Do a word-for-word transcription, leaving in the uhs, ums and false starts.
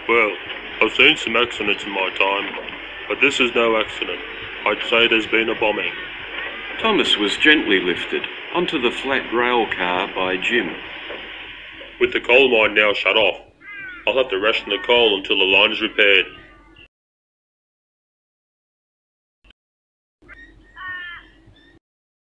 Well, I've seen some accidents in my time, but this is no accident. I'd say there's been a bombing. Thomas was gently lifted onto the flat rail car by Jim. With the coal mine now shut off, I'll have to ration the coal until the line is repaired.